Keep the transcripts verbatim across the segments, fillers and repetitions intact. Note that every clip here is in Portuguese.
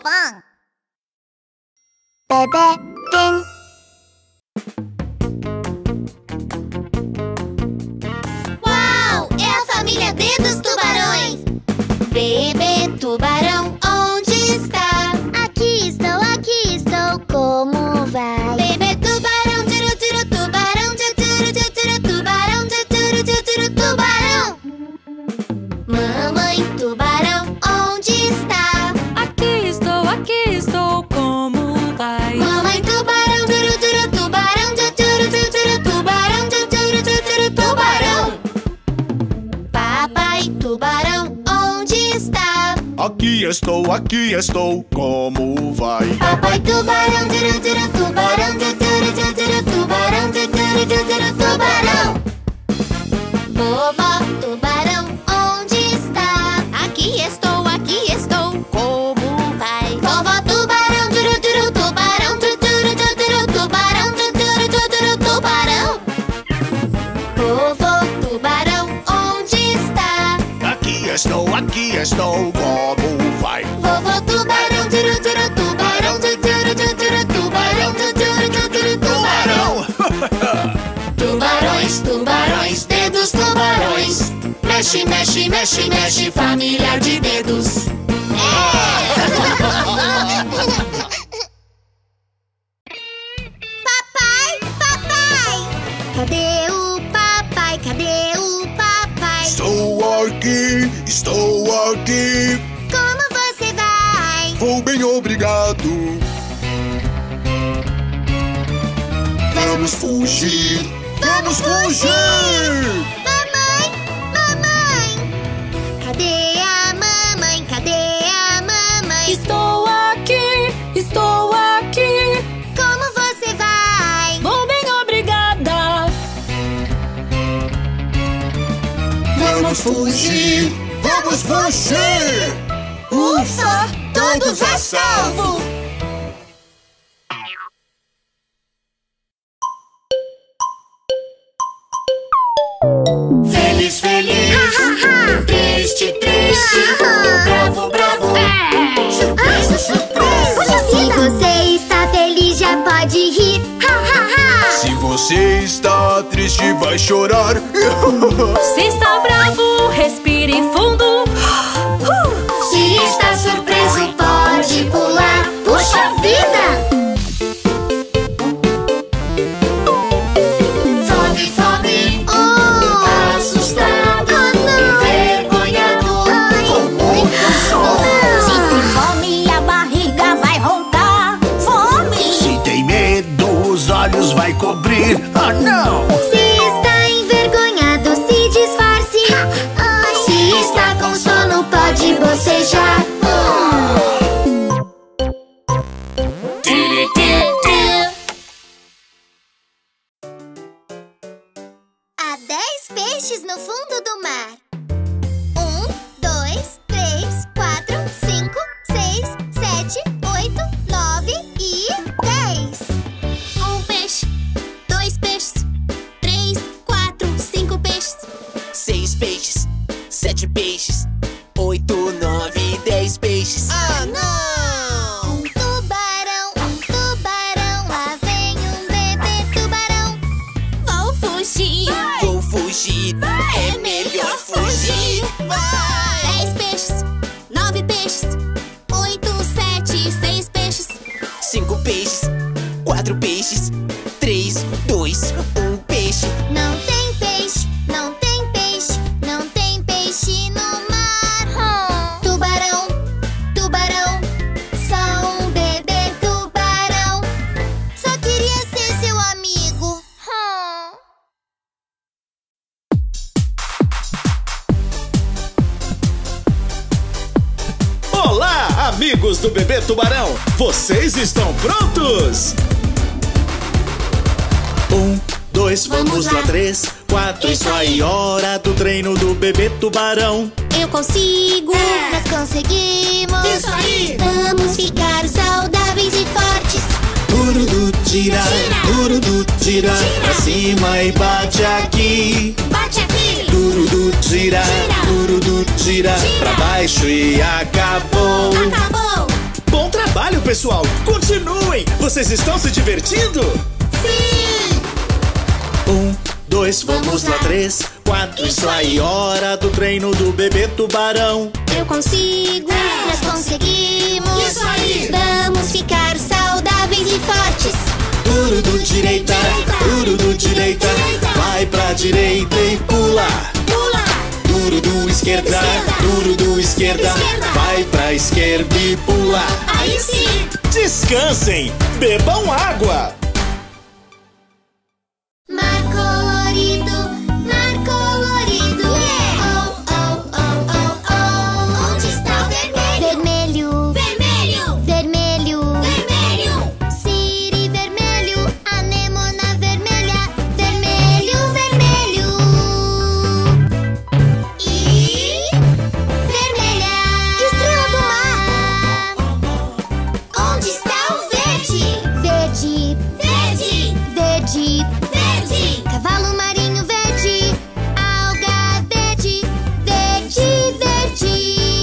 Pan. Bebê Tem. Uau! É a família D dos tubarões. Bebê tubarão, onde está? Aqui estou, aqui estou, como vai? Bebê tubarão, tiro, tiro, tubarão, tiro, tiro, tiro, tubarão, tiro, tiro, tiro, tubarão. Mamãe tubarão, onde está? Aqui estou, aqui estou, como vai? Mamãe tubarão, tiro, tiro, tubarão, tiro, tiro, tiro, tubarão, tiro, tiro, tiro, tubarão. Papai tubarão, onde está? Aqui estou, aqui estou, como vai? Papai tubarão, tiro, tiro, tubarão, tiro, tiro, tiro, tubarão, tiro, tiro, tiro, tubarão. Vovó tubarão, onde está? Aqui estou, aqui estou, como vai? Vovó tubarão, tiro, tiro, tubarão, tiro, tiro, tiro, tubarão, tiro, tiro, tiro, tubarão. Vovô tubarão, onde está? Aqui estou, aqui estou, como vai? Vovô tubarão, tiro, tiro, tubarão, tiro, tiro, tiro, tubarão, tiro, tiro, tiro, tubarão. Tubarões, tubarões, dedos tubarões. Mexe, mexe, mexe, mexe, família de dedos. Papai, papai! Cadê o papai? Cadê o papai? Estou aqui, estou aqui. Como você vai? Vou bem, obrigado. Vamos fugir, vamos fugir. Mamãe, mamãe! Cadê a mamãe? Cadê a mamãe? Estou aqui, estou aqui. Como você vai? Vou bem, obrigada. Vamos fugir, vamos fugir. Ufa! Todos a salvo! Feliz, feliz, triste, triste, bravo, bravo, surpresa, surpresa. Se você está feliz, já pode rir. Se você está triste, vai chorar. Se está bravo, respire fundo. Se está surpreso, pode pular. Puxa vida! Fome, fome, Oh! assustado, Oh, não! envergonhado, Ai. com muito sono. Se tem fome, a barriga vai roncar. Fome! Se tem medo, os olhos vai cobrir. Ah, não! Se está envergonhado, se disfarce. Se está com sono, pode bocejar. Tiri, tiri, tiri. Há dez peixes no fundo do mar. Um, dois, três, quatro, cinco, seis, sete, oito, nove e dez. Um peixe, dois peixes, três, quatro, cinco peixes. Seis peixes, sete peixes, oito, nove, dez peixes. Ah, não! Um tubarão, um tubarão, lá vem um bebê tubarão. Vou fugir. Vou fugir, é melhor fugir. Dez peixes, nove peixes, oito, sete, seis peixes. Cinco peixes, quatro peixes, três, dois, um peixe. Não tem peixe, não tem peixe, não tem peixe no mar. Tubarão, tubarão, só um bebê tubarão. Só queria ser seu amigo. Olá, amigos do Bebê Tubarão! Vocês estão prontos? Um, dois, Vamos vamos lá. lá, três, quatro, Isso isso aí, aí. hora do treino do Bebê Tubarão. Eu consigo, nós conseguimos. Isso aí. Vamos ficar saudáveis e fortes. Duro do tira, Tira. duro do tira, Tira. pra cima e bate aqui. Bate aqui. Duro do tira, Tira. duro do tira, Tira. pra baixo e acabou. Acabou. Bom trabalho! pessoal! Continuem! Vocês estão se divertindo? Sim! Um, dois, vamos lá, três, quatro. Isso aí, hora do treino do bebê tubarão. Eu consigo, nós conseguimos. Isso aí! Vamos ficar saudáveis e fortes. Duro do direita, duro do direita. Vai pra direita e pula. Pula! Duro do esquerda, duro do esquerda. Vai pra esquerda e pula. Aí sim! Descansem, bebam água. Mar colorido, mar colorido. Oh, oh, oh, oh, oh. Onde está o vermelho? Vermelho. Vermelho. Vermelho. Vermelho. Siri vermelho, anemona vermelha. Vermelho, vermelho. E vermelha. Estrela do mar. Onde está o verde? Verde. Verde. Verde. Verde. Cavalo marinho verde. Alga verde. Verde, verde.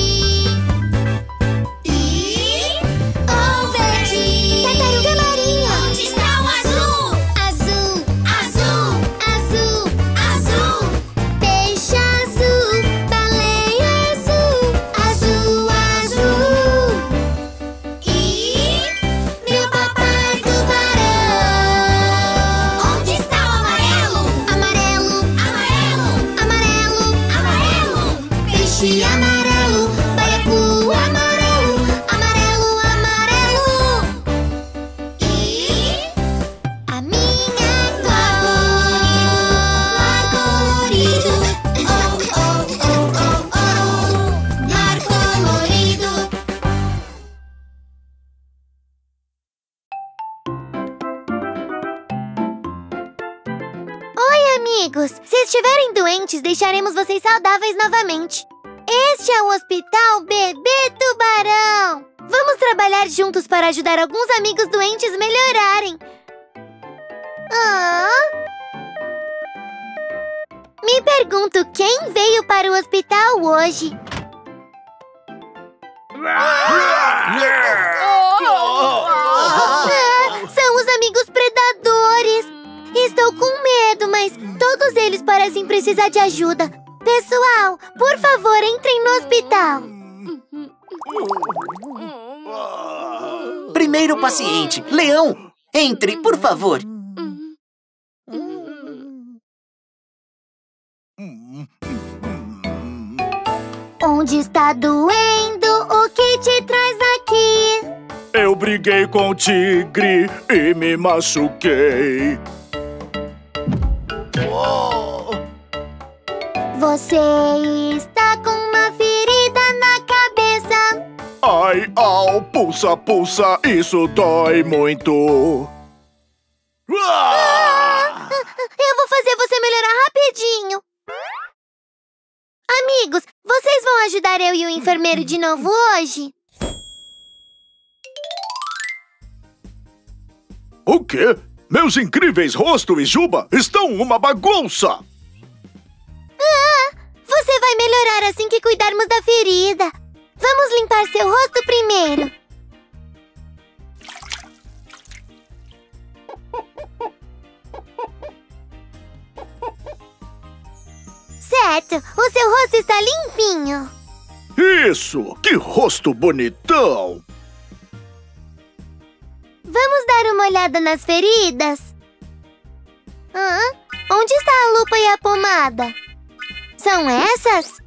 E o verde. Tartaruga marinha. Onde está o azul? Azul. Azul. Azul. Azul. Peixe azul. Baleia azul. Azul, azul. E meu papai tubarão. Onde está o amarelo? Amarelo. Amarelo. Amarelo. Amarelo. Peixe amarelo. Baiacu amarelo. Amarelo, amarelo. E a minha cor. Mar colorido. Oh, oh, oh, oh, oh. Mar colorido. Oi, amigos! Se estiverem doentes, deixaremos vocês saudáveis novamente. Este é o Hospital Bebê Tubarão. Vamos trabalhar juntos para ajudar alguns amigos doentes a melhorarem. Ah? Me pergunto quem veio para o hospital hoje. Ah, são os amigos predadores. Estou com medo, mas todos eles parecem precisar de ajuda. Pessoal, por favor, entrem no hospital. Primeiro paciente, Leão, entre, por favor. Onde está doendo? O que te traz aqui? Eu briguei com o tigre e me machuquei. Você está com uma ferida na cabeça. Ai, au, pulsa, pulsa, isso dói muito. Ah! Eu vou fazer você melhorar rapidinho. Amigos, vocês vão ajudar eu e o enfermeiro de novo hoje? O quê? Meus incríveis Rosto e Juba estão uma bagunça! Ah, você vai melhorar assim que cuidarmos da ferida. Vamos limpar seu rosto primeiro. Certo, o seu rosto está limpinho. Isso! Que rosto bonitão! Vamos dar uma olhada nas feridas? Ah, onde está a lupa e a pomada? São essas?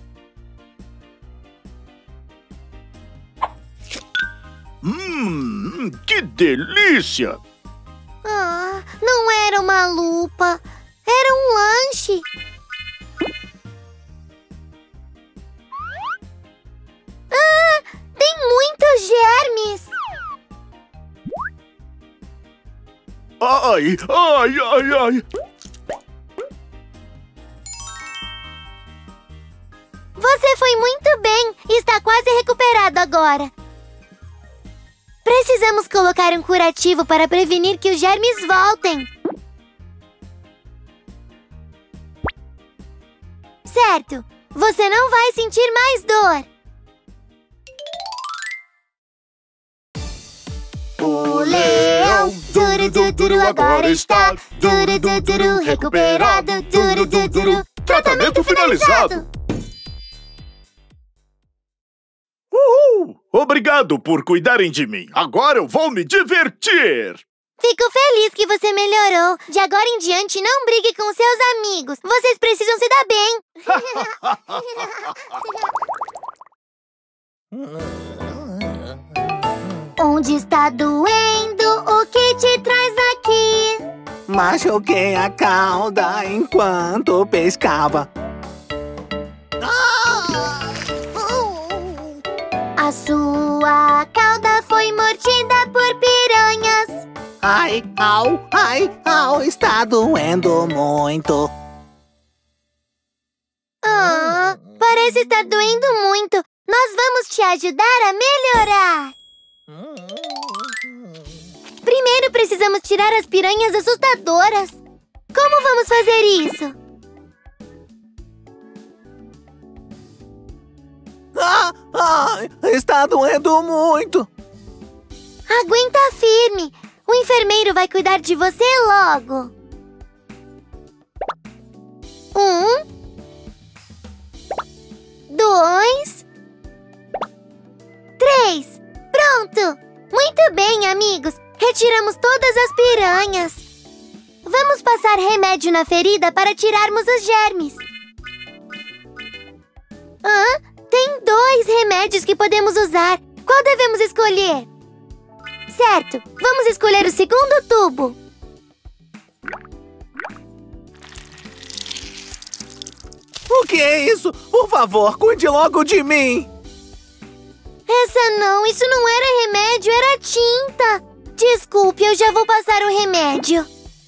Hum, que delícia! Ah, não era uma lupa, era um lanche. Ah, tem muitos germes. Ai, ai, ai, ai! Você foi muito bem e está quase recuperado agora. Precisamos colocar um curativo para prevenir que os germes voltem. Certo, você não vai sentir mais dor. Duro, duro, duro, agora está. Duro, duro, duro, recuperado. Duro, duro, duro, tratamento finalizado. Uhul! Obrigado por cuidarem de mim. Agora eu vou me divertir. Fico feliz que você melhorou. De agora em diante, não brigue com seus amigos. Vocês precisam se dar bem. Onde está doendo? O que te traz aqui? Machuquei a cauda enquanto pescava. A sua cauda foi mordida por piranhas. Ai, au, ai, au, está doendo muito. Ah, parece estar doendo muito. Nós vamos te ajudar a melhorar. Primeiro precisamos tirar as piranhas assustadoras. Como vamos fazer isso? Ah, ai, está doendo muito. Aguenta firme. O enfermeiro vai cuidar de você logo. Um. Dois. Três. Pronto! Muito bem, amigos. Retiramos todas as piranhas. Vamos passar remédio na ferida para tirarmos os germes. Hã? Tem dois remédios que podemos usar. Qual devemos escolher? Certo, vamos escolher o segundo tubo. O que é isso? Por favor, cuide logo de mim. Essa não, isso não era remédio, era tinta. Desculpe, eu já vou passar o remédio.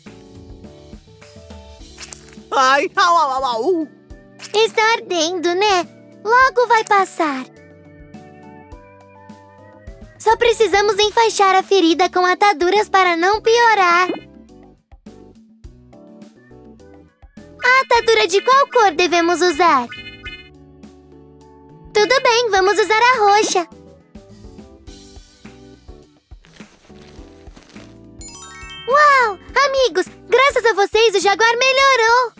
Ai, au, au, au, au. Está ardendo, né? Logo vai passar. Só precisamos enfaixar a ferida com ataduras para não piorar. A atadura de qual cor devemos usar? Tudo bem, vamos usar a roxa. Uau! Amigos, graças a vocês o jaguar melhorou.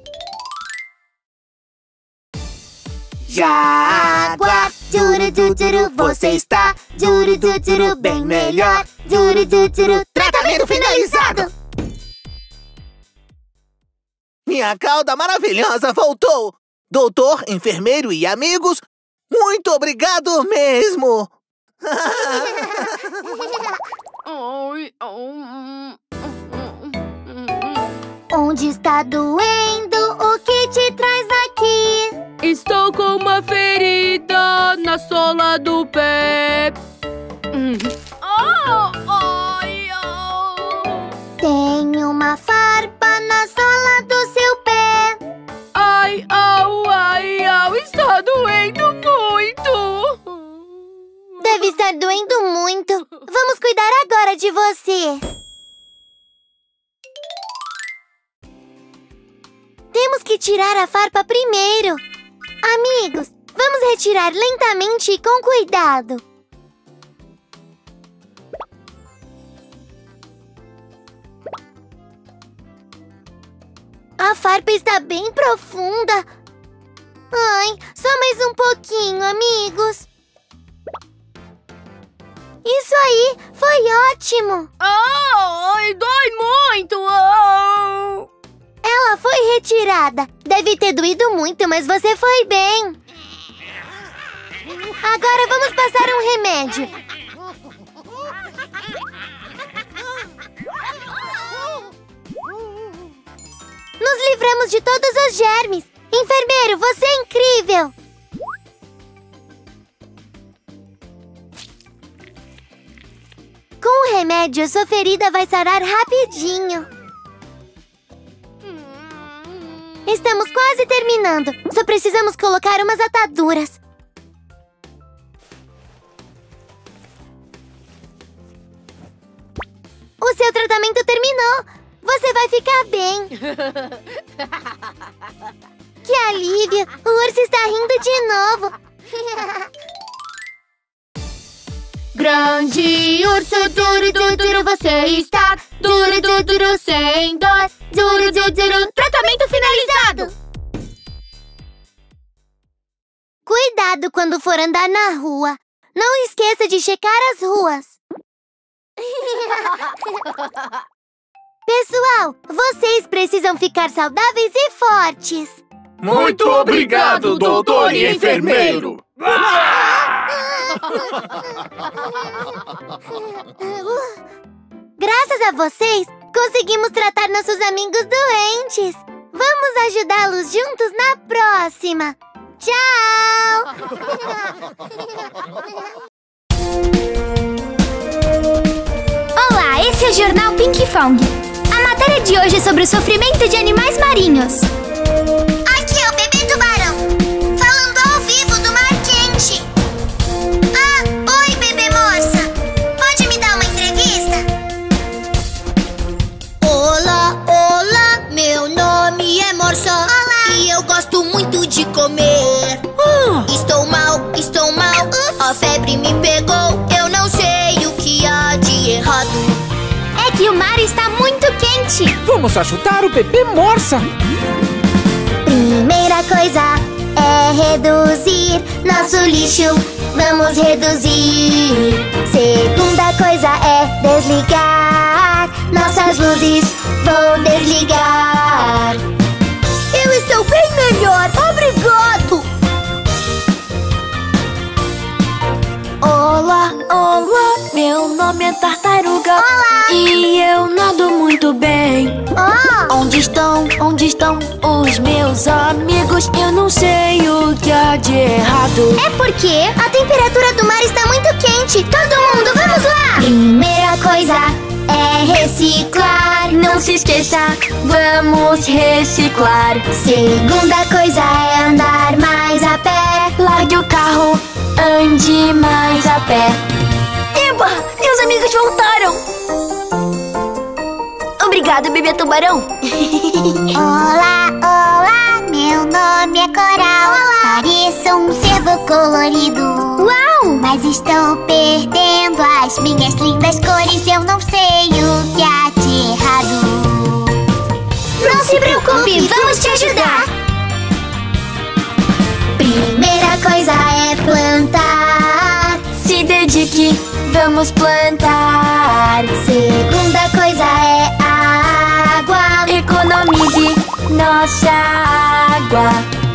Jaguar, duro, duro, duro, você está duro, duro, duro, bem melhor. Duro, duro, duro, tratamento finalizado. Minha cauda maravilhosa voltou. Doutor, enfermeiro e amigos, muito obrigado mesmo. Onde está doendo? O que te traz aqui? Estou com uma ferida na sola do pé. Hum. Oh, ai, oh. Tem uma farpa na sola do seu pé. Ai, au, ai, au, está doendo muito. Deve estar doendo muito. Vamos cuidar agora de você. Temos que tirar a farpa primeiro. Amigos, vamos retirar lentamente e com cuidado. A farpa está bem profunda. Ai, só mais um pouquinho, amigos. Isso aí, foi ótimo. Ai, dói muito. Oh. Ela foi retirada. Deve ter doído muito, mas você foi bem. Agora vamos passar um remédio. Nos livramos de todos os germes. Enfermeiro, você é incrível. Com o remédio, sua ferida vai sarar rapidinho. Estamos quase terminando. Só precisamos colocar umas ataduras. O seu tratamento terminou. Você vai ficar bem. Que alívio! O urso está rindo de novo. grande urso, duro, duro, duro, você está duro, duro, duro, sem dor. Duro, duro, duro, tratamento finalizado. Cuidado quando for andar na rua. Não esqueça de checar as ruas. Pessoal, vocês precisam ficar saudáveis e fortes. Muito obrigado, doutor e enfermeiro. Graças a vocês, conseguimos tratar nossos amigos doentes. Vamos ajudá-los juntos na próxima. Tchau! Olá, esse é o Jornal Pink Fong. A matéria de hoje é sobre o sofrimento de animais marinhos. Aqui é o bebê tubarão, falando ao vivo do mar quente. Ah, oi, bebê morsa. Pode me dar uma entrevista? Olá, olá, meu nome é Morsa. Olá. E eu gosto muito de comer. Ah, Estou mal, estou mal. Ups. A febre me pegou. Eu não sei o que há de errado. É que o mar está muito quente. vamos ajudar o bebê Morsa. Primeira coisa é reduzir nosso lixo. Vamos reduzir. Segunda coisa é desligar nossas luzes. Vou desligar. Eu estou bem melhor. Obrigado. Olá, olá, meu nome é Tartaruga. Olá. E eu nado muito bem. Oh, Onde estão, onde estão os meus amigos? Eu não sei o que há de errado. é porque a temperatura do mar está muito quente. Todo mundo, vamos lá! Primeira coisa é reciclar. Não se esqueça, vamos reciclar. Segunda coisa é andar mais a pé. Largue o carro, ande mais a pé. Eba, meus amigos voltaram. Obrigada, bebê tubarão. Olá, olá, meu nome é Coral. Olá. Pareço um cervo colorido. Uau! Mas estou perdendo as minhas lindas cores. Eu não sei o que há de errado. Não se preocupe, vamos te ajudar. Primeira coisa é plantar. Se dedique, vamos plantar. Segunda coisa é água. Economize nossa água.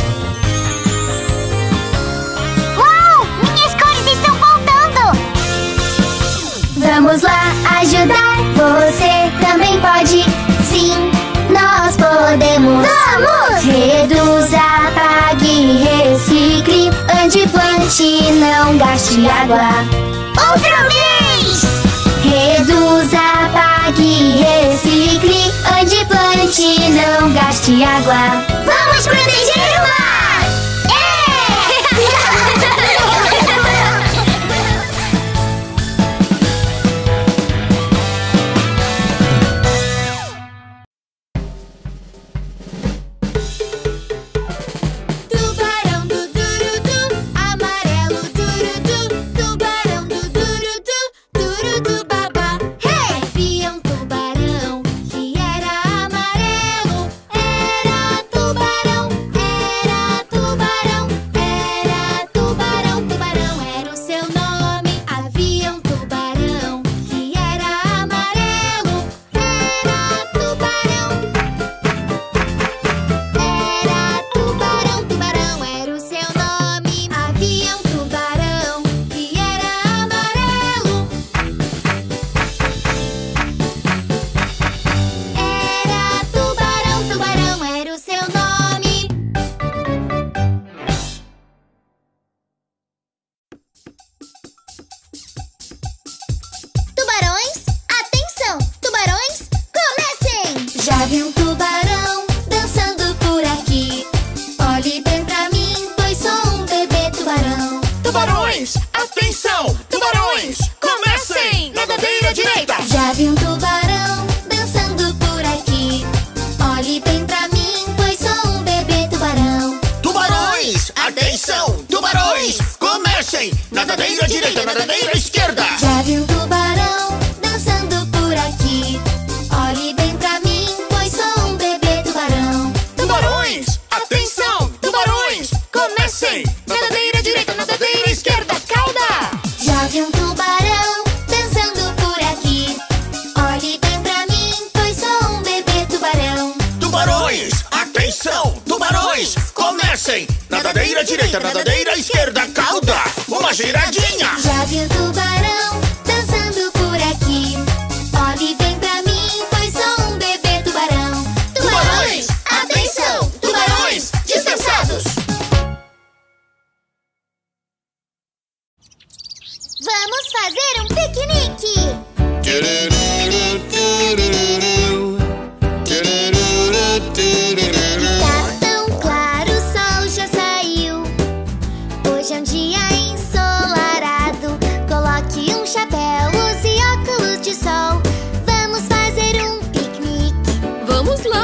Uau! Minhas cores estão voltando! Vamos lá ajudar. Você também pode. Sim, nós podemos. Vamos! Reduza, apague, recicle. Ande, plante, não gaste água. Outra vez! Reduza, apague, recicle. Ande, plante, não gaste água. Vamos proteger o mar! Tubarão do Durudu, amarelo Durudu. Tubarão do Durudu, Durudu babá. Hey! Havia um tubarão que era amarelo. Era tubarão, era nadadeira direita, nadadeira esquerda, cauda, uma giradinha. Já vi um tubarão dançando por aqui. Olhe bem pra mim, pois sou um bebê tubarão. Tubarões, atenção! Tubarões, dispensados! Vamos fazer um piquenique! Está tão claro, o sol já saiu. Hoje é um dia ensolarado. Coloque um chapéu, use óculos de sol. Vamos fazer um piquenique. Vamos lá!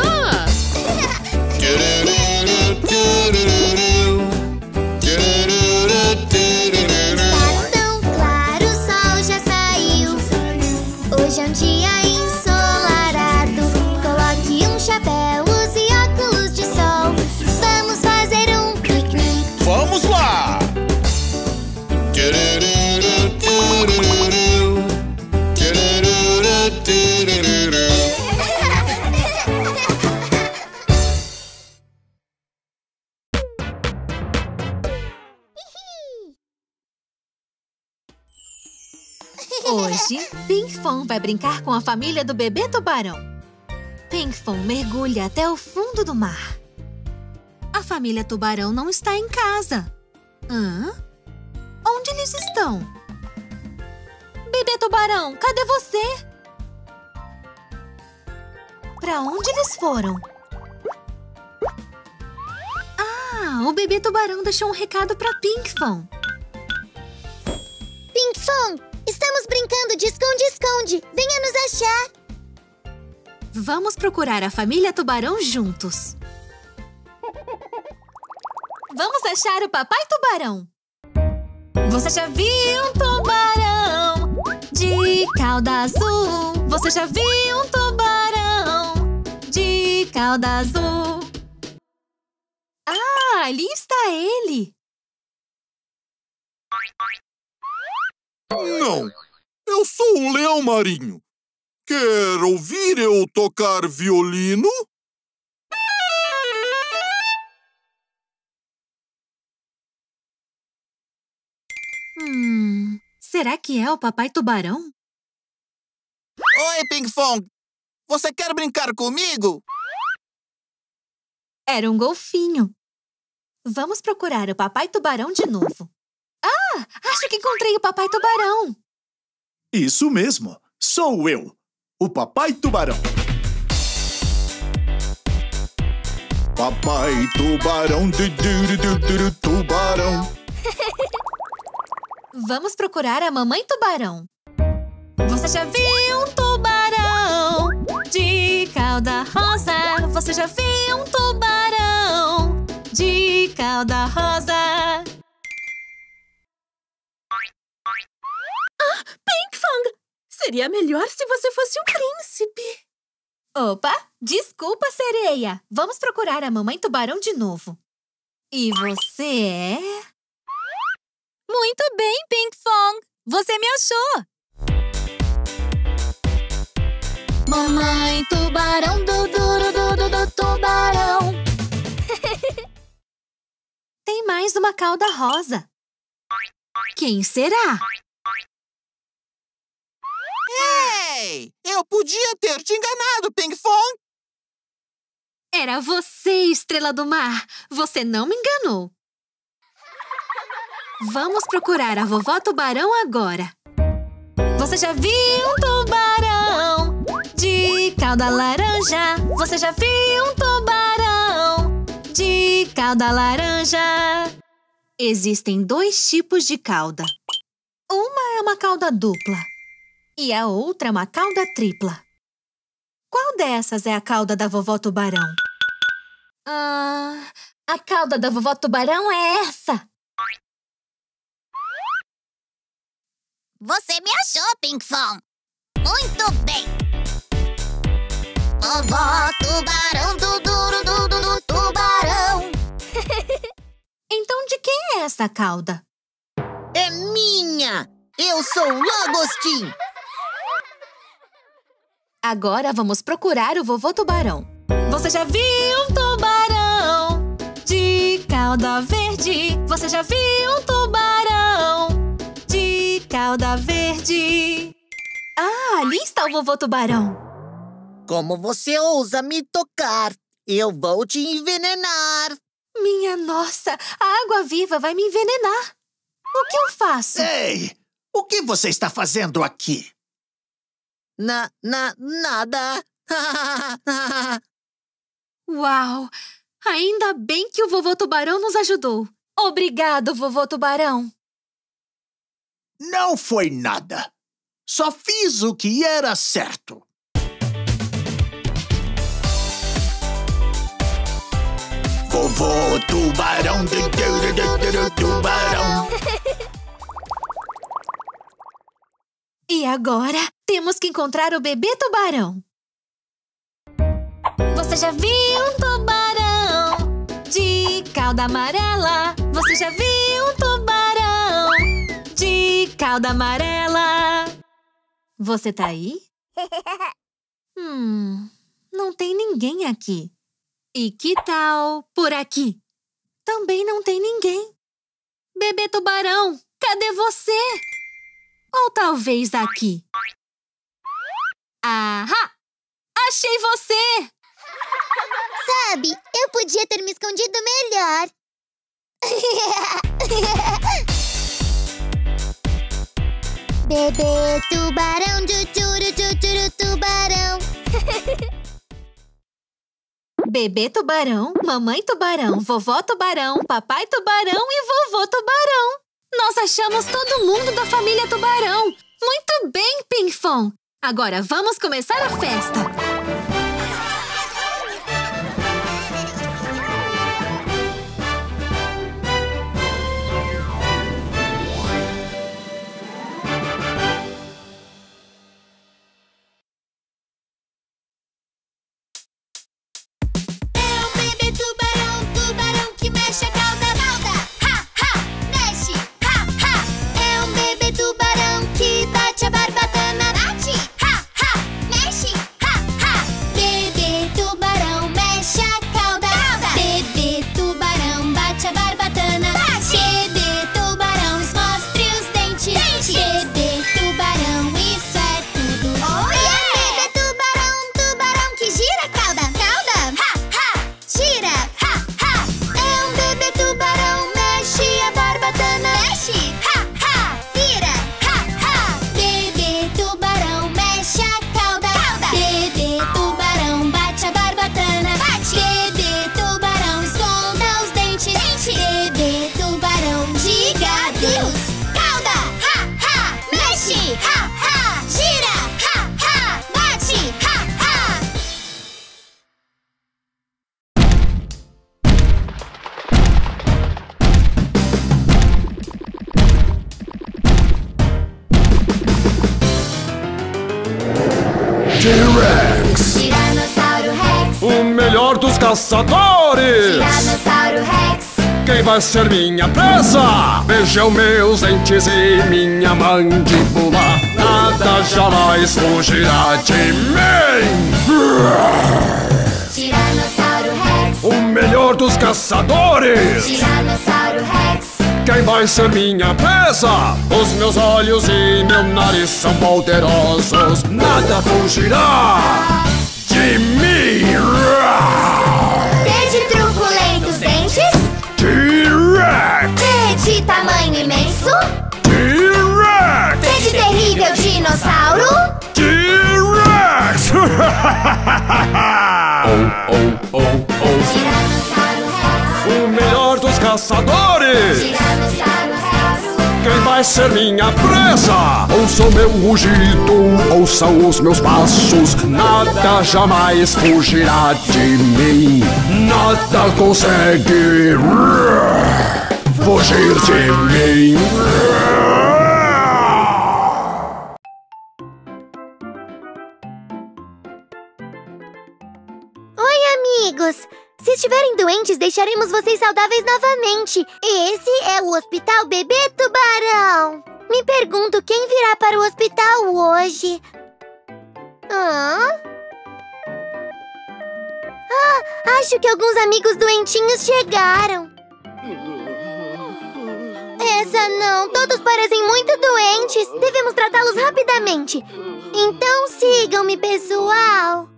Está tão claro, o sol já saiu. Hoje é um dia ensolarado. Coloque um chapéu, use óculos de sol. Vamos fazer um piquenique. Vamos lá! Hoje, Pinkfong vai brincar com a família do bebê tubarão. Pinkfong mergulha até o fundo do mar. A família tubarão não está em casa. Hã? Onde eles estão? Bebê tubarão, cadê você? Pra onde eles foram? Ah, o bebê tubarão deixou um recado pra Pinkfong. Pinkfong, estamos brincando de esconde-esconde. Venha nos achar. Vamos procurar a família tubarão juntos. Vamos achar o papai tubarão. Você já viu um tubarão de cauda azul? Você já viu um tubarão de cauda azul? Ah, ali está ele. Não, eu sou um leão marinho. Quer ouvir eu tocar violino? Hum, será que é o papai tubarão? Oi, Pinkfong. Você quer brincar comigo? Era um golfinho. Vamos procurar o papai tubarão de novo. Ah, acho que encontrei o papai tubarão. Isso mesmo, sou eu, o papai tubarão. Papai tubarão, du, du, du, du, du, tubarão. Vamos procurar a mamãe tubarão. Você já viu um tubarão de cauda rosa? Você já viu um tubarão de cauda rosa? Ah, Pinkfong! Seria melhor se você fosse um príncipe. Opa, desculpa, sereia. Vamos procurar a mamãe tubarão de novo. E você é... Muito bem, Pinkfong! Você me achou! Mamãe tubarão, du, du, du, du, du, tubarão. Tem mais uma cauda rosa. Quem será? Ei! Eu podia ter te enganado, Pinkfong! Era você, estrela do mar! Você não me enganou! Vamos procurar a vovó tubarão agora. Você já viu um tubarão de cauda laranja? Você já viu um tubarão de cauda laranja? Existem dois tipos de cauda. Uma é uma cauda dupla e a outra é uma cauda tripla. Qual dessas é a cauda da vovó tubarão? Ah, a cauda da vovó tubarão é essa! Você me achou, Pinkfong. Muito bem. Vovó tubarão, du, du, du, du, du, tubarão. Então de quem é essa cauda? É minha! Eu sou o Lagostim! Agora vamos procurar o vovô tubarão. Você já viu um tubarão de cauda cauda verde. Você já viu um tubarão de cauda verde? Ah, ali está o vovô tubarão. Como você ousa me tocar? Eu vou te envenenar. Minha nossa, a água viva vai me envenenar. O que eu faço? Ei, o que você está fazendo aqui? Na, na, nada. Uau! Ainda bem que o vovô tubarão nos ajudou. Obrigado, vovô tubarão. Não foi nada. Só fiz o que era certo. Vovô tubarão, du, du, du, du, du, tubarão. E agora, temos que encontrar o bebê tubarão. Você já viu um tubarão de cauda amarela? Você já viu um tubarão de cauda amarela? Você tá aí? Hum, não tem ninguém aqui. E que tal por aqui? Também não tem ninguém. Bebê tubarão, cadê você? Ou talvez aqui. Ahá! Achei você! Sabe, eu podia ter me escondido melhor. Bebê tubarão, tchutchuru, tchutchuru, tubarão. Bebê tubarão, mamãe tubarão, vovó tubarão, papai tubarão e vovô tubarão. Nós achamos todo mundo da família tubarão. Muito bem, Pinkfong. Agora vamos começar a festa. T-Rex, Tiranossauro Rex, o melhor dos caçadores. Tiranossauro Rex, Quem vai ser minha presa? Vejam meus dentes e minha mandíbula. Nada jamais fugirá de mim. Tiranossauro Rex, O melhor dos caçadores. Tiranossauro Rex, Quem vai ser minha presa? Os meus olhos e meu nariz são poderosos. Nada fugirá de mim. T de truculentos dentes, T-Rex, T de tamanho imenso, T-Rex, T de terrível dinossauro, T-Rex. Oh, oh, oh, oh. Tiranossauro Rex, O melhor dos caçadores. Tiranossauro Rex, Quem vai ser minha presa? Ouçam meu rugido, ouçam os meus passos. Nada jamais fugirá de mim. Nada consegue fugir de mim. Oi, amigos! Se estiverem doentes, deixaremos vocês saudáveis novamente. Esse é o Hospital Bebê Tubarão. Me pergunto quem virá para o hospital hoje. Hã? Ah, acho que alguns amigos doentinhos chegaram. Essa não. Todos parecem muito doentes. Devemos tratá-los rapidamente. Então sigam-me, pessoal.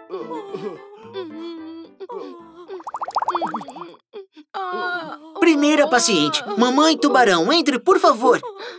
Primeira paciente. Mamãe Tubarão, entre, por favor.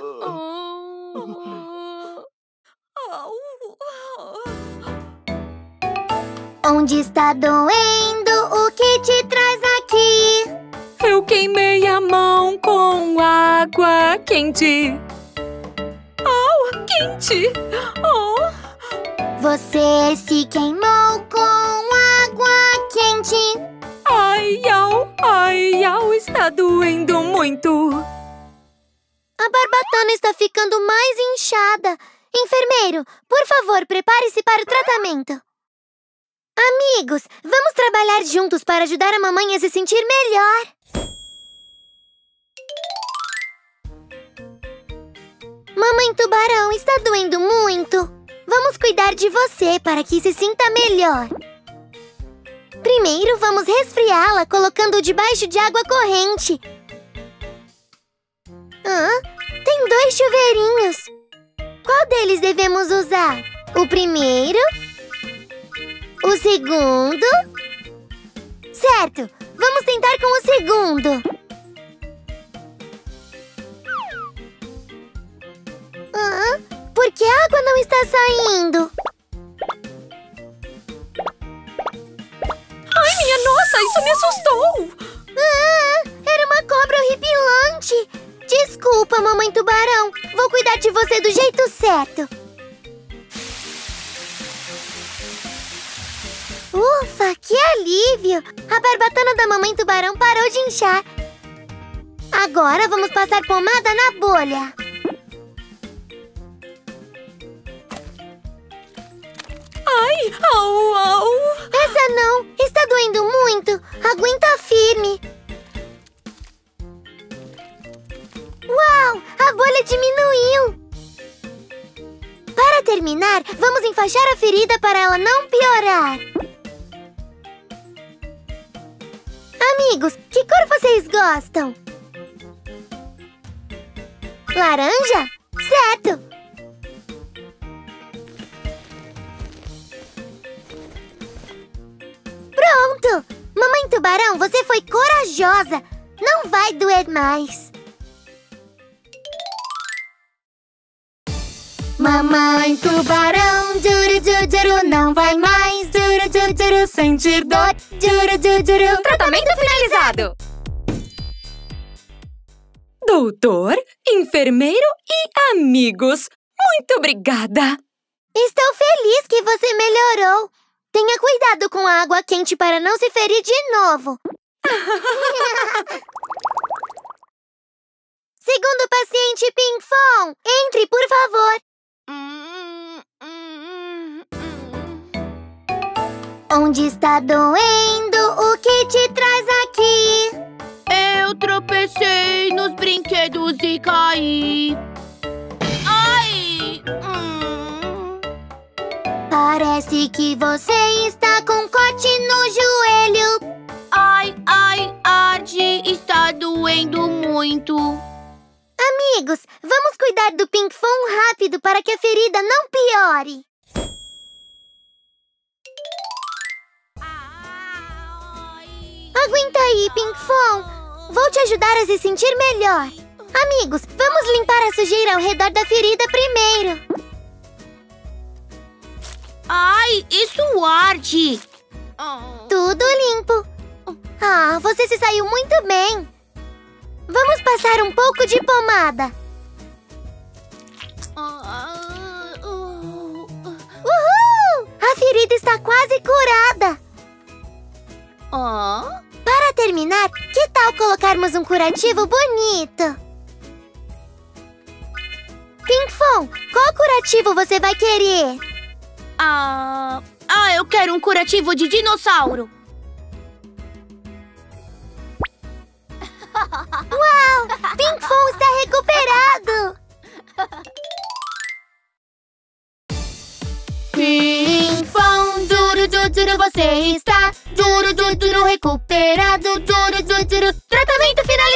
Onde está doendo? O que te traz aqui? Eu queimei a mão com água quente. Oh, quente! Oh. Você se queimou com água quente. Ai, au, ai, au, está doendo muito. A barbatana está ficando mais inchada. Enfermeiro, por favor, prepare-se para o tratamento. Amigos, vamos trabalhar juntos para ajudar a mamãe a se sentir melhor. Mamãe Tubarão, está doendo muito. Vamos cuidar de você para que se sinta melhor. Primeiro, vamos resfriá-la colocando-o debaixo de água corrente. Hã? Tem dois chuveirinhos. Qual deles devemos usar? O primeiro? O segundo? Certo! Vamos tentar com o segundo. Ah, por que a água não está saindo? Ai, minha nossa! Isso me assustou! Ah, era uma cobra horripilante! Desculpa, mamãe Tubarão. Vou cuidar de você do jeito certo. Ufa, que alívio! A barbatana da mamãe Tubarão parou de inchar. Agora vamos passar pomada na bolha. Ai, au, au! Essa não! Está doendo muito! Aguenta firme! Uau! A bolha diminuiu! Para terminar, vamos enfaixar a ferida para ela não piorar. Amigos, que cor vocês gostam? Laranja? Certo! Pronto! Mamãe Tubarão, você foi corajosa! Não vai doer mais! Mamãe Tubarão, duro, duro, duro, não vai mais. Duro, duro, duro, sentir dor. Duro, duro, duro. Tratamento finalizado! Doutor, enfermeiro e amigos, muito obrigada! Estou feliz que você melhorou. Tenha cuidado com a água quente para não se ferir de novo. Segundo paciente, Pinkfong, entre, por favor. Onde está doendo? O que te traz aqui? Eu tropecei nos brinquedos e caí. Ai! Hum. Parece que você está com corte no joelho. Ai, ai, arde, está doendo muito. Amigos, vamos cuidar do Pinkfong rápido para que a ferida não piore. Aguenta aí, Pinkfong. Vou te ajudar a se sentir melhor. Amigos, vamos limpar a sujeira ao redor da ferida primeiro. Ai, isso arde. Tudo limpo. Ah, você se saiu muito bem. Vamos passar um pouco de pomada. Uhul! A ferida está quase curada. Para terminar, que tal colocarmos um curativo bonito? Pinkfong, qual curativo você vai querer? Ah, ah, eu quero um curativo de dinossauro. Uau! Pinkfong está recuperado! Pinkfong, duro, duro, duro, você está duro, duro, duro, recuperado, duro, duro, duro, tratamento finalizado!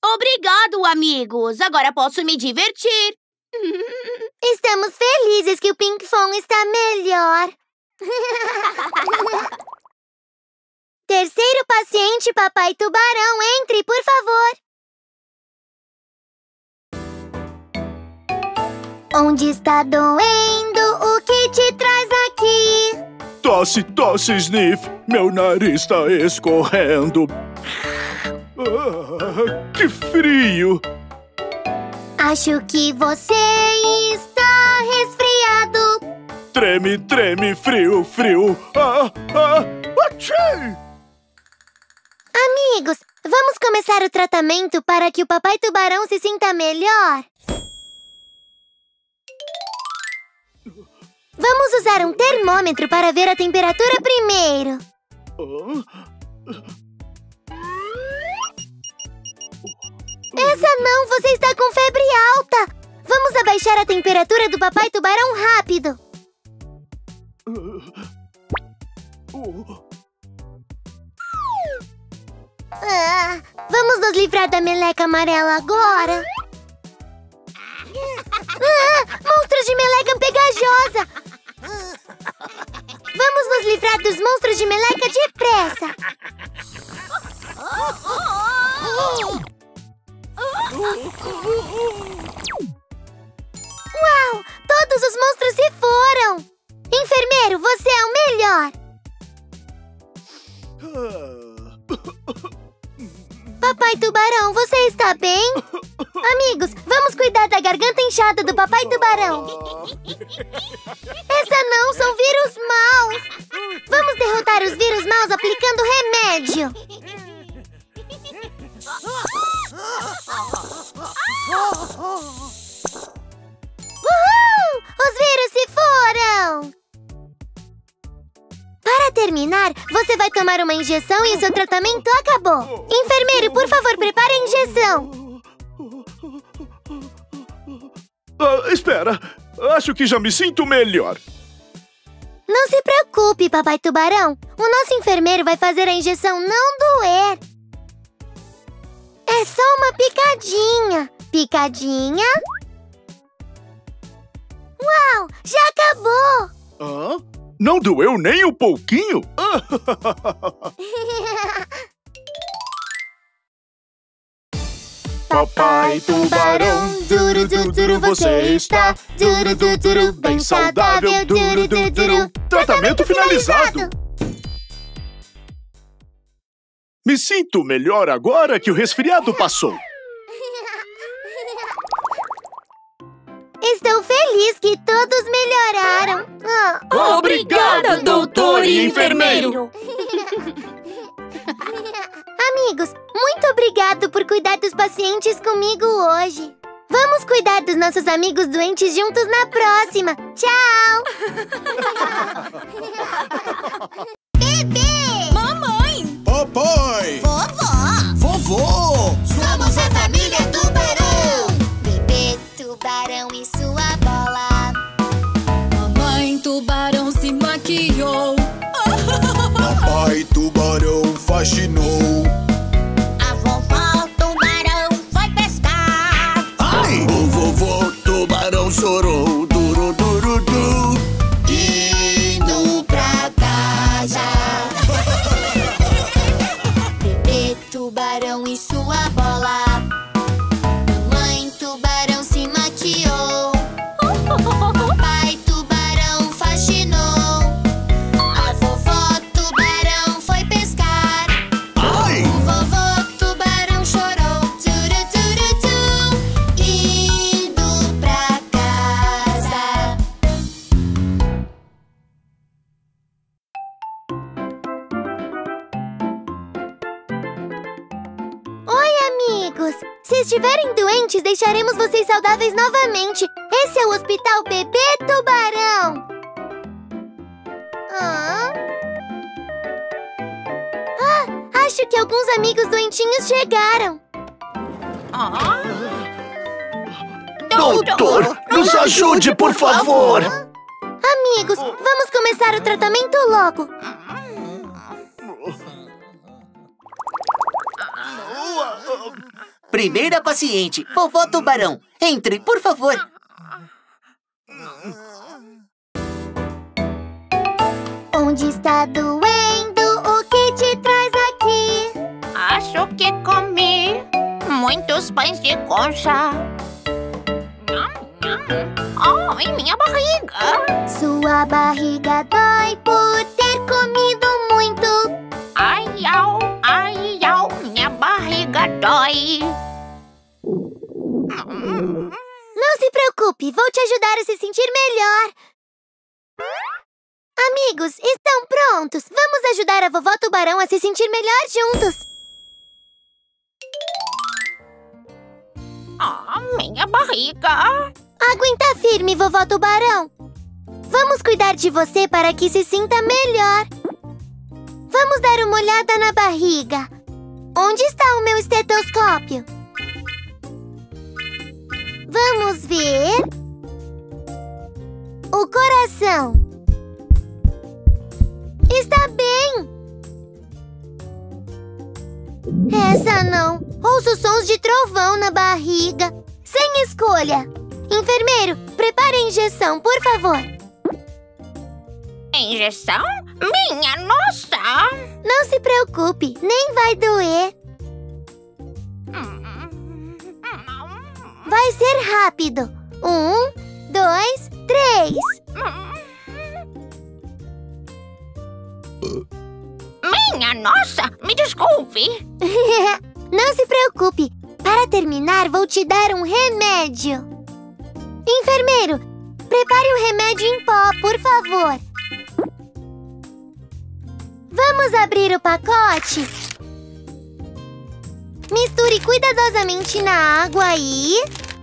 Obrigado, amigos. Agora posso me divertir. Estamos felizes que o Pinkfong está melhor. Terceiro paciente, Papai Tubarão. Entre, por favor. Onde está doendo? O que te traz aqui? Tosse, tosse, Sniff. Meu nariz está escorrendo. Ah, que frio! Acho que você está resfriado. Treme, treme, frio, frio. Ah, ah, achei! Amigos, vamos começar o tratamento para que o Papai Tubarão se sinta melhor? Vamos usar um termômetro para ver a temperatura primeiro. Essa não, você está com febre alta. Vamos abaixar a temperatura do Papai Tubarão rápido. Ah, vamos nos livrar da meleca amarela agora. Ah, monstros de meleca pegajosa. Vamos nos livrar dos monstros de meleca depressa. Uau! Todos os monstros se foram! Enfermeiro, você é o melhor! Papai Tubarão, você está bem? Amigos, vamos cuidar da garganta inchada do Papai Tubarão. Essa não, são vírus maus. Vamos derrotar os vírus maus aplicando remédio. Uhul! Os vírus se foram! Para terminar, você vai tomar uma injeção e o seu tratamento acabou. Enfermeiro, por favor, prepare a injeção. Ah, espera, acho que já me sinto melhor. Não se preocupe, Papai Tubarão. O nosso enfermeiro vai fazer a injeção não doer. É só uma picadinha. Picadinha. Uau, já acabou. Hã? Não doeu nem um pouquinho? Papai Tubarão, duro, duro, duro, você está duro, duro, duro, bem saudável, duro, duro, duro. Tratamento finalizado. Me sinto melhor agora que o resfriado passou. Estou feliz que todos melhoraram. Oh. Obrigada, doutor e enfermeiro. Amigos, muito obrigado por cuidar dos pacientes comigo hoje. Vamos cuidar dos nossos amigos doentes juntos na próxima. Tchau! Bebê! Mamãe! Papai! Vovó! Vovó! Somos a família Tubarão! Bebê Tubarão e sua bola. Mamãe Tubarão se maquiou. Papai Tubarão faxinou. A vovó Tubarão foi pescar. Ai! O vovô Tubarão chorou. Duro, duro, duro. Indo pra casa. Bebê Tubarão e sua bola. Mamãe Tubarão se maquiou. Papai Tubarão faxinou. A vovó Tubarão foi pescar. Ai! O vovô Tubarão chorou. Turu, turu, tu. Indo pra casa. Oi, amigos! Se estiverem doentes, deixaremos vocês saudáveis novamente. Esse é o Hospital Bebê Tubarão. Ah, ah acho que alguns amigos doentinhos chegaram. Doutor, nos ajude, por favor! Amigos, vamos começar o tratamento logo. Primeira paciente, vovó Tubarão. Entre, por favor. Onde está doendo? O que te traz aqui? Acho que comi muitos pães de concha. Oh, em minha barriga. Sua barriga dói por ter comido muito. Ai, au, ai, au, minha barriga dói. Não se preocupe, vou te ajudar a se sentir melhor. Amigos, estão prontos? Vamos ajudar a vovó Tubarão a se sentir melhor juntos. Ah, minha barriga. Aguenta firme, vovó Tubarão. Vamos cuidar de você para que se sinta melhor. Vamos dar uma olhada na barriga. Onde está o meu estetoscópio? Vamos ver. O coração. Está bem. Essa não. Ouço sons de trovão na barriga. Sem escolha. Enfermeiro, prepare a injeção, por favor. Injeção? Minha nossa! Não se preocupe, nem vai doer. Vai ser rápido. Um, dois, três. Minha nossa! Me desculpe. Não se preocupe. Para terminar, vou te dar um remédio. Enfermeiro, prepare o remédio em pó, por favor. Vamos abrir o pacote? Misture cuidadosamente na água e...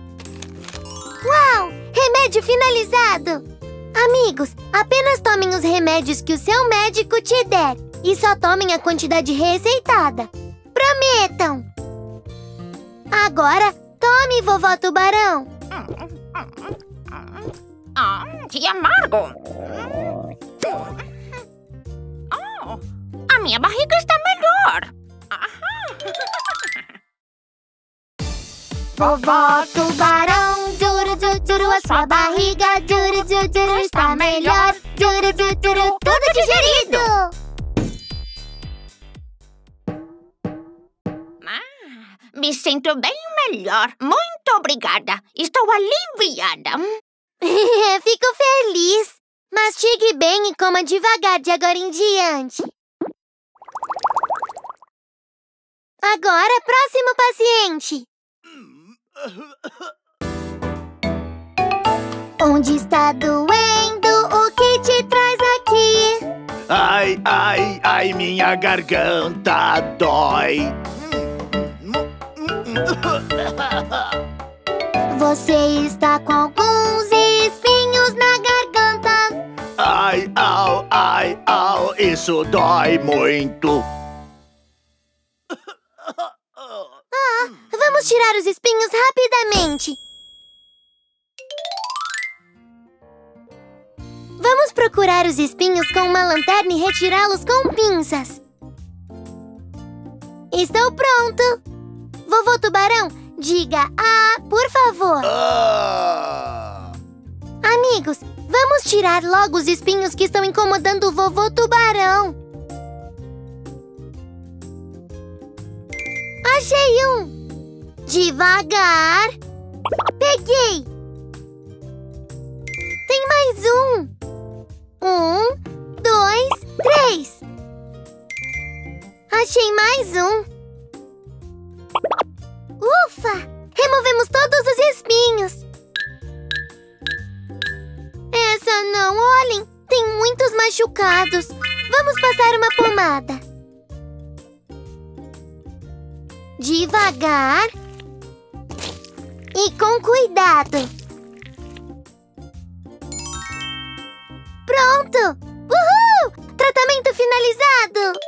Uau! Remédio finalizado! Amigos, apenas tomem os remédios que o seu médico te der. E só tomem a quantidade receitada. Prometam! Agora, tome, vovó Tubarão. Ah, que amargo! Oh, a minha barriga está melhor! Vovó Tubarão, duro, duro, duro, a sua barriga, duro, duro, duro, está melhor. Duro, duro, duro, tudo digerido! Ah, me sinto bem melhor. Muito obrigada. Estou aliviada. Fico feliz. Mastigue bem e coma devagar de agora em diante. Agora, próximo paciente. Onde está doendo? O que te traz aqui? Ai, ai, ai, minha garganta dói. Você está com alguns espinhos na garganta. Ai, au, ai, au, isso dói muito. Ah, vamos tirar os espinhos rapidamente. Vamos procurar os espinhos com uma lanterna e retirá-los com pinças. Estou pronto. Vovô Tubarão, diga ah, por favor. Ah. Amigos, vamos tirar logo os espinhos que estão incomodando o vovô Tubarão. Achei um. Devagar. Peguei. Tem mais um. Um, dois, três. Achei mais um. Ufa! Removemos todos os espinhos. Essa não, olhem. Tem muitos machucados. Vamos passar uma pomada. Devagar. E com cuidado. Pronto! Uhul! Tratamento finalizado!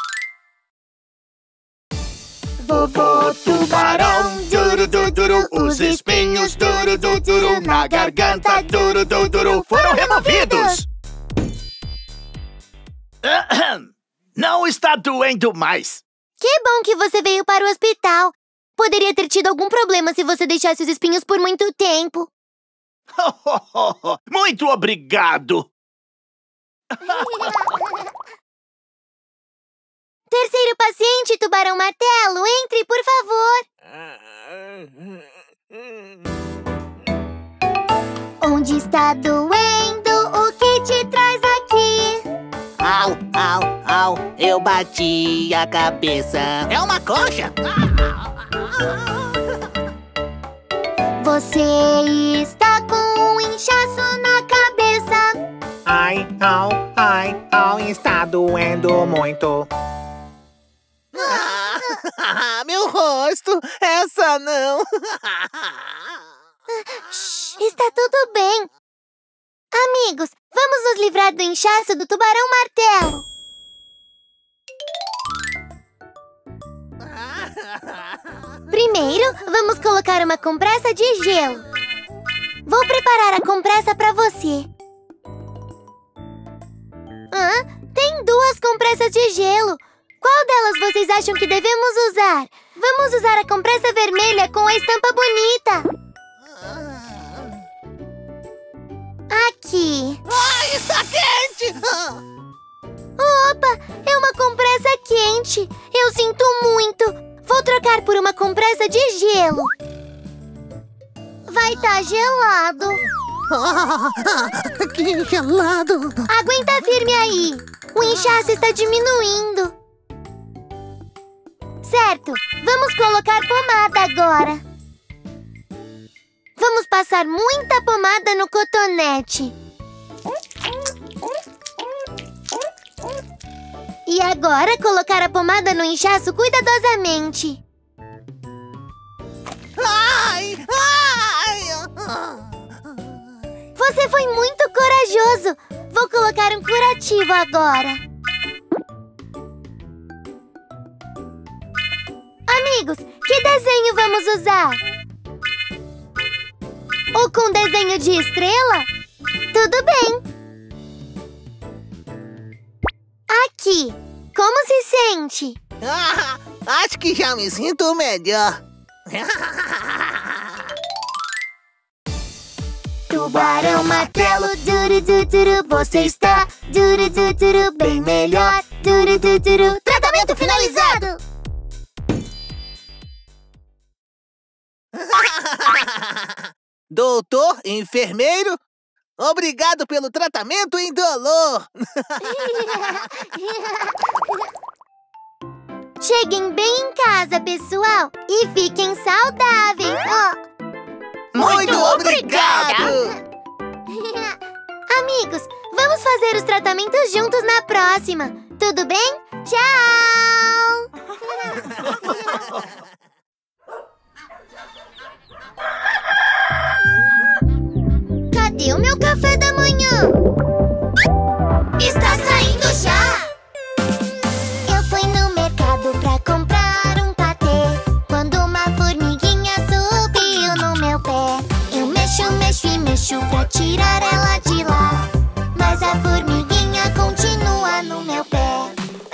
Vovô Tubarão, duro, duro, duro, os espinhos, duro, duro, duro, na garganta, duro, duro, duro, foram removidos! Não está doendo mais. Que bom que você veio para o hospital. Poderia ter tido algum problema se você deixasse os espinhos por muito tempo. Muito obrigado! Terceiro paciente, Tubarão Martelo, entre, por favor. Onde está doendo? O que te traz aqui? Au, au, au, eu bati a cabeça. É uma coxa! Você está com um inchaço na cabeça. Ai, au, ai, au, está doendo muito. Meu rosto, essa não. Shhh, está tudo bem. Amigos, vamos nos livrar do inchaço do Tubarão Martelo. Primeiro, vamos colocar uma compressa de gelo. Vou preparar a compressa para você. Hã? Tem duas compressas de gelo. Qual delas vocês acham que devemos usar? Vamos usar a compressa vermelha com a estampa bonita. Aqui. Ai, está quente! Opa, é uma compressa quente. Eu sinto muito. Vou trocar por uma compressa de gelo. Vai estar gelado. Que gelado! Aguenta firme aí. O inchaço está diminuindo. Certo, vamos colocar pomada agora. Vamos passar muita pomada no cotonete. E agora colocar a pomada no inchaço cuidadosamente. Ai, ai. Você foi muito corajoso. Vou colocar um curativo agora. Amigos, que desenho vamos usar? Ou com desenho de estrela? Tudo bem. Aqui, como se sente? Ah, acho que já me sinto melhor. Tubarão Martelo, duru, duru, duru, você está duru, duru, duru, bem melhor. Duru, duru, duru, tratamento finalizado. Doutor, enfermeiro, obrigado pelo tratamento indolor. Cheguem bem em casa, pessoal, e fiquem saudáveis. Oh. Muito, Muito obrigado! Amigos, vamos fazer os tratamentos juntos na próxima. Tudo bem? Tchau! Cadê o meu café da manhã? Está saindo já! Eu fui no mercado pra comprar um patê, quando uma formiguinha subiu no meu pé. Eu mexo, mexo e mexo pra tirar ela de lá, mas a formiguinha continua no meu pé.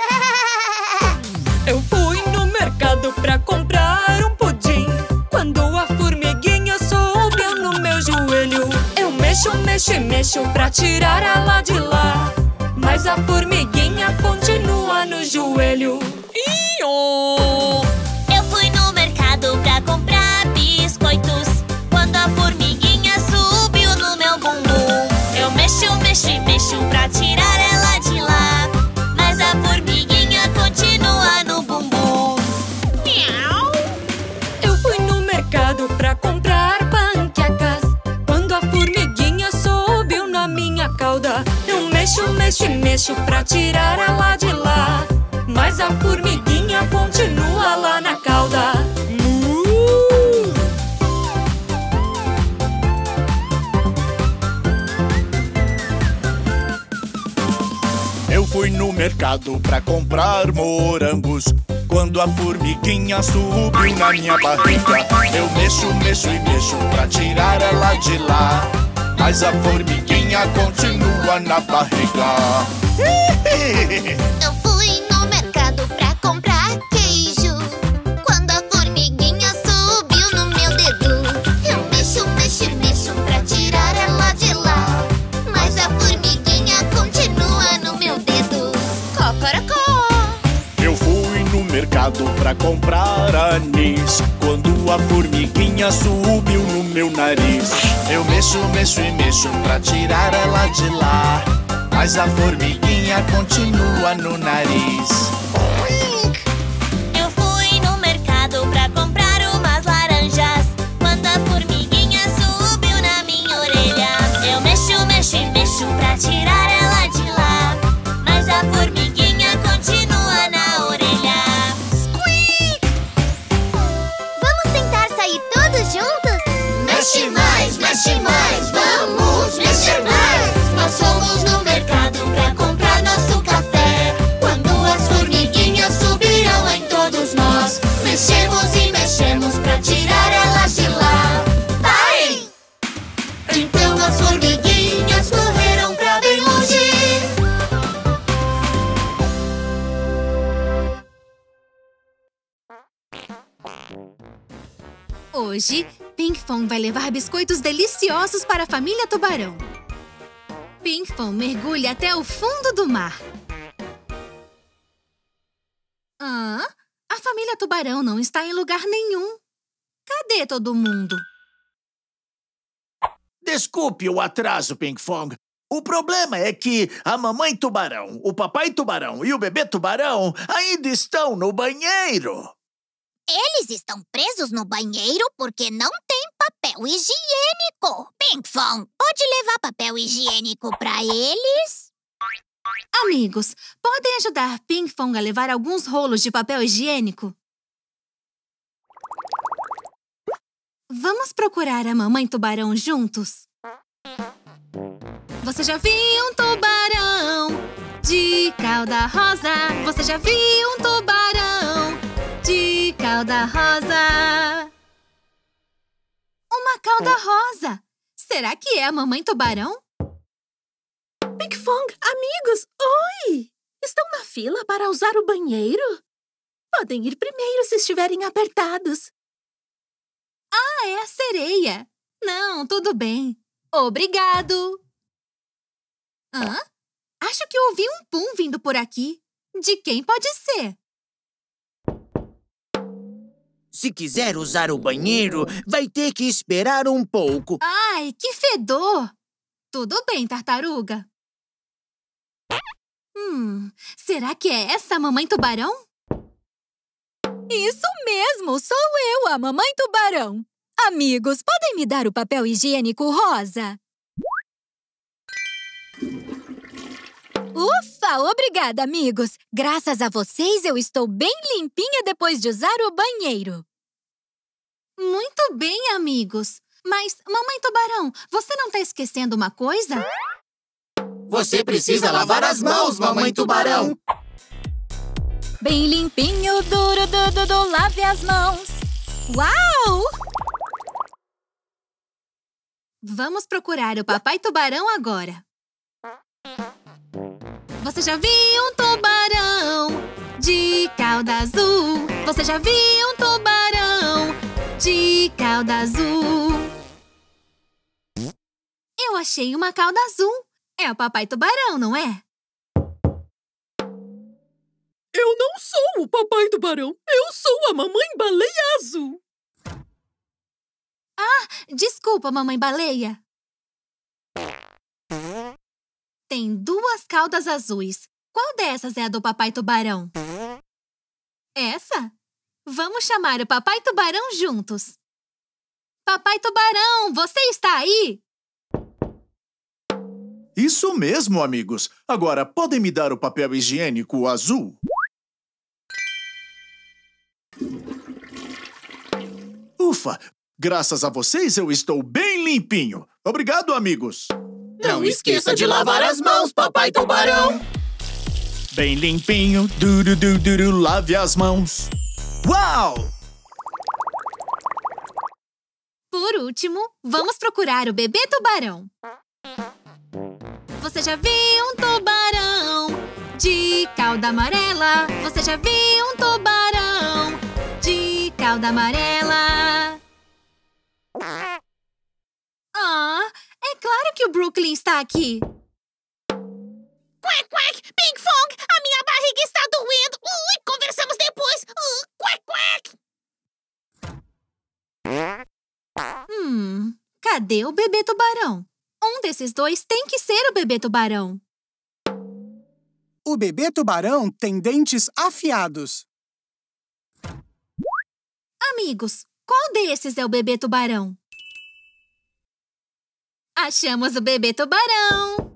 Eu fui no mercado pra comprar um pudim, quando a formiguinha subiu no meu joelho. Eu mexo, mexo e mexo pra tirar ela de lá, mas a formiguinha continua no joelho. Iô! Eu fui no mercado pra comprar biscoitos, quando a formiguinha subiu no meu bumbum. Eu mexo, mexo e mexo pra tirar ela de lá, mas a formiguinha continua no bumbum. Miau! Eu fui no mercado pra comprar panquecas, quando a formiguinha subiu na minha cauda. Eu mexo, mexo e mexo pra tirar ela de lá, mas a formiguinha continua lá na cauda. Uh! Eu fui no mercado pra comprar morangos, quando a formiguinha subiu na minha barriga. Eu mexo, mexo e mexo pra tirar ela de lá, mas a formiguinha continua na barriga. Eu fui no mercado pra comprar queijo, quando a formiguinha anis. Quando a formiguinha subiu no meu nariz, eu mexo, mexo e mexo pra tirar ela de lá, mas a formiguinha continua no nariz. Eu fui no mercado pra comprar umas laranjas. Quando a formiguinha subiu na minha orelha, eu mexo, mexo e mexo pra tirar ela de lá, mas a formiguinha continua na orelha. Squeak! Vamos tentar sair todos juntos? Mexe mais, mexe mais, vamos mexer mais. Nós fomos no mercado pra comprar nosso café. Quando as formiguinhas subiram em todos nós, mexemos e mexemos pra tirar elas de lá. Parem! Então as formiguinhas correram pra bem longe. Hoje, Pinkfong vai levar biscoitos deliciosos para a família Tubarão. Pinkfong mergulha até o fundo do mar. Ah, a família Tubarão não está em lugar nenhum. Cadê todo mundo? Desculpe o atraso, Pinkfong. O problema é que a mamãe tubarão, o papai tubarão e o bebê tubarão ainda estão no banheiro. Eles estão presos no banheiro porque não tem papel higiênico. Pinkfong, pode levar papel higiênico pra eles? Amigos, podem ajudar Pinkfong a levar alguns rolos de papel higiênico? Vamos procurar a mamãe tubarão juntos? Você já viu um tubarão de cauda rosa? Você já viu um tubarão de cauda rosa? Uma cauda rosa! Será que é a mamãe tubarão? Pinkfong, amigos, oi! Estão na fila para usar o banheiro? Podem ir primeiro se estiverem apertados. Ah, é a sereia! Não, tudo bem. Obrigado! Hã? Acho que ouvi um pum vindo por aqui. De quem pode ser? Se quiser usar o banheiro, vai ter que esperar um pouco. Ai, que fedor! Tudo bem, tartaruga. Hum, será que é essa a mamãe tubarão? Isso mesmo, sou eu, a mamãe tubarão. Amigos, podem me dar o papel higiênico rosa? Ufa, obrigada, amigos. Graças a vocês, eu estou bem limpinha depois de usar o banheiro. Muito bem, amigos. Mas, mamãe tubarão, você não está esquecendo uma coisa? Você precisa lavar as mãos, mamãe tubarão. Bem limpinho, duro, du, du, du, lave as mãos. Uau! Vamos procurar o papai tubarão agora. Você já viu um tubarão de cauda azul? Você já viu um tubarão de cauda azul? Eu achei uma cauda azul. É o papai tubarão, não é? Eu não sou o papai tubarão. Eu sou a mamãe baleia azul. Ah, desculpa, mamãe baleia. Tem duas caudas azuis. Qual dessas é a do papai tubarão? Essa? Vamos chamar o papai tubarão juntos. Papai tubarão, você está aí? Isso mesmo, amigos. Agora, podem me dar o papel higiênico azul? Ufa! Graças a vocês, eu estou bem limpinho. Obrigado, amigos. Não esqueça de lavar as mãos, papai tubarão. Bem limpinho, duru, duru, duru, lave as mãos. Uau! Por último, vamos procurar o bebê tubarão. Você já viu um tubarão de cauda amarela? Você já viu um tubarão de cauda amarela? Ah, é claro que o Brooklyn está aqui. Quack, quack! Pinkfong, a minha barriga está doendo. Ui, conversamos depois. Uh, quack, quack! Cadê o bebê tubarão? Um desses dois tem que ser o bebê tubarão. O bebê tubarão tem dentes afiados. Amigos, qual desses é o bebê tubarão? Achamos o bebê tubarão!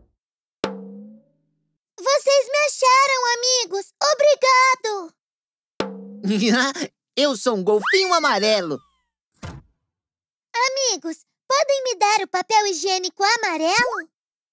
Vocês me acharam, amigos! Obrigado! Eu sou um golfinho amarelo. Amigos, podem me dar o papel higiênico amarelo?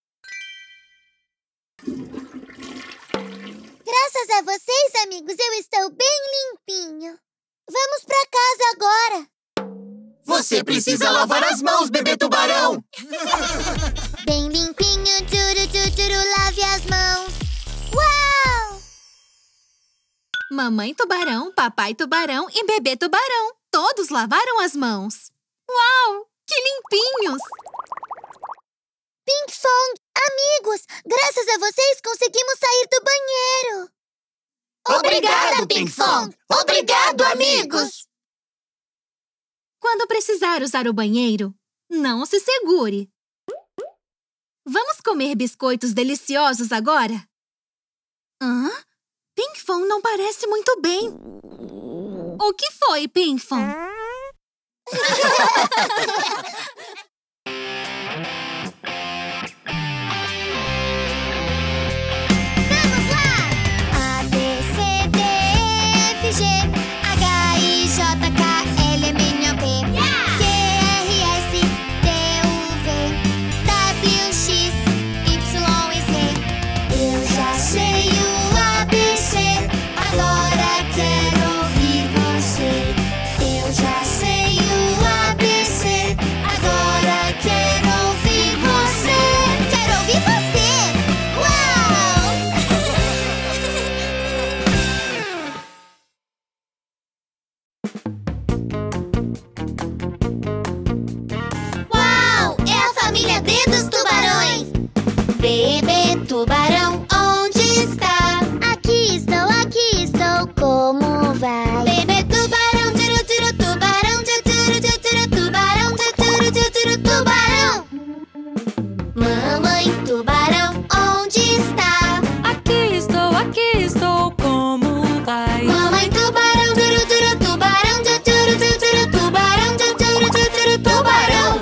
Graças a vocês, amigos, eu estou bem limpinho. Vamos pra casa agora. Você precisa lavar as mãos, bebê tubarão! Bem limpinho, tchuru, tchuru, tchuru, lave as mãos. Uau! Mamãe tubarão, papai tubarão e bebê tubarão. Todos lavaram as mãos. Uau! Que limpinhos! Pinkfong, amigos, graças a vocês conseguimos sair do banheiro. Obrigado, Pinkfong! Obrigado, amigos! Quando precisar usar o banheiro, não se segure. Vamos comer biscoitos deliciosos agora? Hã? Pinkfong não parece muito bem. O que foi, Pinkfong? Vamos lá! A, B, C, D, E, F, G, H, I, J, K, L, M, N, O, P, Q, R, S, T, U, V, W, X, Y e Z. Eu já sei o A B C, agora quero ouvir você. Eu já sei o A B C, agora quero ouvir você. Quero ouvir você! Uau! Uau! É a família D dos tubarões. Bebê tubarão, onde está? Aqui estou, aqui estou, como vai? Bebê tubarão, tiro, tiro, tubarão, tiro, tiro, tiro, tiro, tubarão, tiro, tiro, tiro, tiro, tubarão. Mamãe tubarão, onde está? Aqui estou, aqui estou, como vai? Mamãe tubarão, tiro, tiro, tubarão, tiro, tiro, tiro, tiro, tubarão, tiro, tiro, tiro, tiro, tubarão.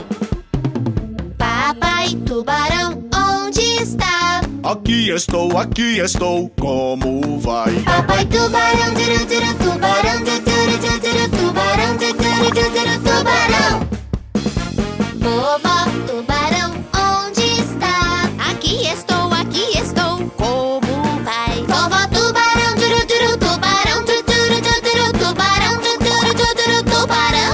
Papai tubarão, onde está? Aqui estou, aqui estou, como vai? Papai tubarão, tiro, tiro, tubarão, tiro, tiro, tiro, tiro, tubarão, tiro, tiro, tiro, tiro, tubarão. Vovó tubarão, onde está? Aqui estou, aqui estou, como vai? Vovó tubarão, tiro, tiro, tubarão, tiro, tiro, tiro, tiro, tubarão, tiro, tiro, tiro, tiro, tubarão.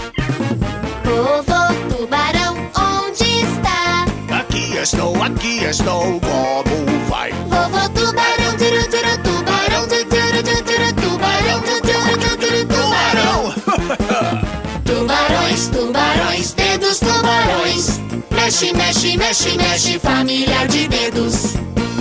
Vovô tubarão, onde está? Aqui estou, aqui estou, como vai? Vovô tubarão, tiro, tiro, tubarão, tiro, tiro, tiro, tiro, tubarão, tiro, tiro, tiro, tiro, tubarão. Tubarões, tubarões, dedos tubarões. Mexe, mexe, mexe, mexe, família de dedos.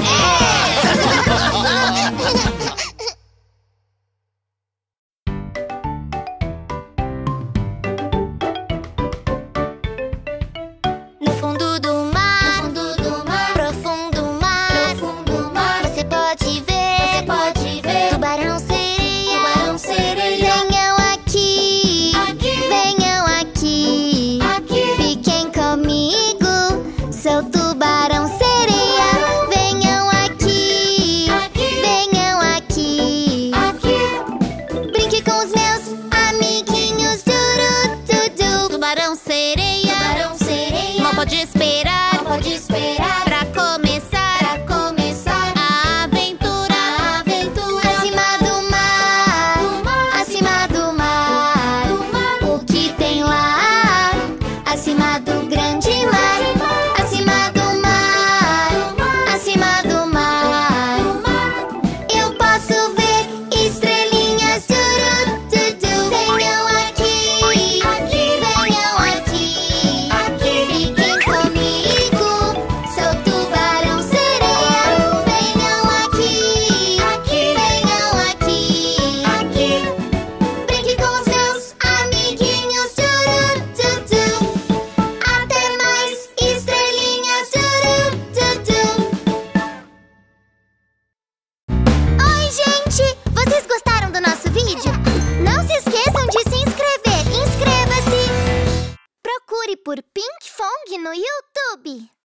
No fundo do mar, no fundo do mar, profundo mar, profundo mar, você pode ver, você pode ver, tubarão sereia, tubarão sereia. Venham aqui, aqui, venham aqui, aqui, fiquem comigo, sou tubarão sereia. Venham aqui, aqui, venham aqui, aqui, brinque com os meus amiguinhos, turu, tudu. Tubarão sereia, tubarão sereia, não pode esperar, não pode esperar, pra começar, pra começar a aventura, a aventura. Acima do mar, do mar, acima do mar, do mar, o que tem lá? Acima do grande mar, acima do mar, do mar, acima do mar, do mar. Eu posso ver estrelinhas, turu, tudu. Venham aqui, aqui, venham aqui, aqui, fiquem comigo, sou tubarão sereia. Venham aqui, aqui, venham aqui, aqui, brinque com os meus amiguinhos, turu, tudu. A Fong no YouTube.